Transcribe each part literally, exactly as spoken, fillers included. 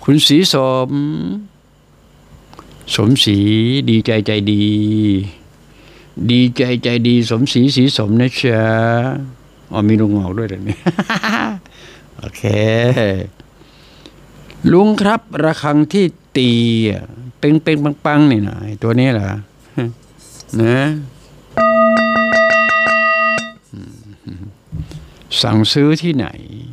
คุณศรีสมสมศรีดีใจใจดีดีใจใจดีสมศรีศรีสมนะจ๊ะอ๋อมีลุงงอกด้วยเหรอเนี่ย โอเคลุงครับระฆังที่ตีเป่งเป่งปังปังนี่นะตัวนี้เหรอนะสั่งซื้อที่ไหน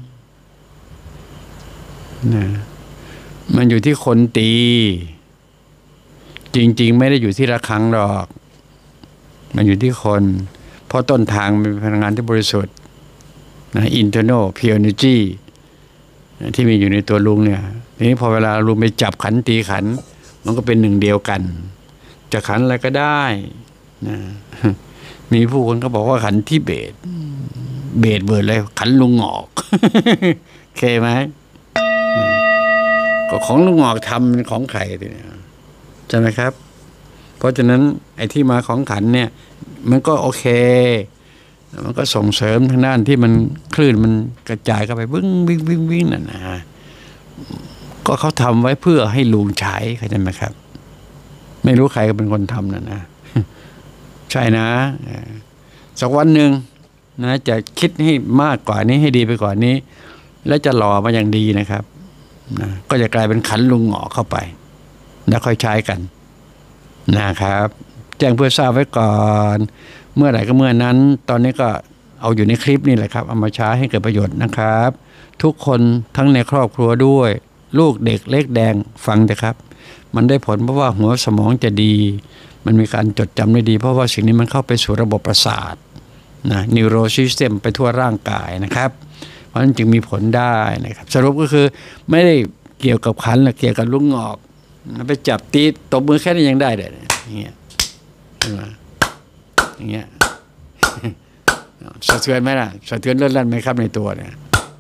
นะมันอยู่ที่คนตีจริงๆไม่ได้อยู่ที่ระฆังหรอกมันอยู่ที่คนเพราะต้นทางเป็นพลังงานที่บริสุทธิ์นะ internal pure energy ที่มีอยู่ในตัวลุงเนี่ยทีนี้พอเวลาลุงไปจับขันตีขันมันก็เป็นหนึ่งเดียวกันจะขันอะไรก็ได้นะมีผู้คนก็บอกว่าขันที่เบสเบสเบิร์ดเลยขันลุงงอกโอเคไหมก็ของลุงงอกทำเป็นของใครทีนี้ใช่ไหมครับเพราะฉะนั้นไอ้ที่มาของขันเนี่ยมันก็โอเคมันก็ส่งเสริมทางด้านที่มันคลื่นมันกระจายเข้าไปวิ่งวิ่งวิ่งวิ่งนั่นนะก็เขาทำไว้เพื่อให้ลุงใช้เข้าใจไหมครับไม่รู้ใครเป็นคนทำนั่นนะใช่นะสักวันหนึ่งนะจะคิดให้มากกว่านี้ให้ดีไปกว่านี้แล้วจะหล่อมาอย่างดีนะครับนะก็จะกลายเป็นขันลุงหงอเข้าไปแล้วค่อยใช้กันนะครับแจ้งเพื่อทราบไว้ก่อนเมื่อไหร่ก็เมื่อนั้นตอนนี้ก็เอาอยู่ในคลิปนี่แหละครับเอามาใช้ให้เกิดประโยชน์นะครับทุกคนทั้งในครอบครัวด้วยลูกเด็กเล็กแดงฟังเถอะครับมันได้ผลเพราะว่าหัวสมองจะดีมันมีการจดจำได้ดีเพราะว่าสิ่งนี้มันเข้าไปสู่ระบบประสาทนะ neuro system ไปทั่วร่างกายนะครับเพราะฉะนั้นจึงมีผลได้นะครับสรุปก็คือไม่ได้เกี่ยวกับขันหรือเกี่ยวกับลุงงอกไปจับตีตบมือแค่นี้ยังได้เลยอย่างเงี้ยอย่างเงี้ยสะเทือนไหมล่ะสะเทือนเลื่อนลั่นไหมครับในตัวเนี่ย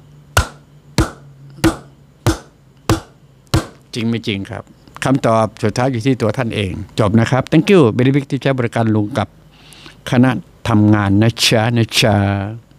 จริงไม่จริงครับคำตอบสุดท้ายอยู่ที่ตัวท่านเองจบนะครับ thank you เบริบิกที่ใช้บริการลุงกับคณะทำงานนะจ๊ะนะจ๊ะ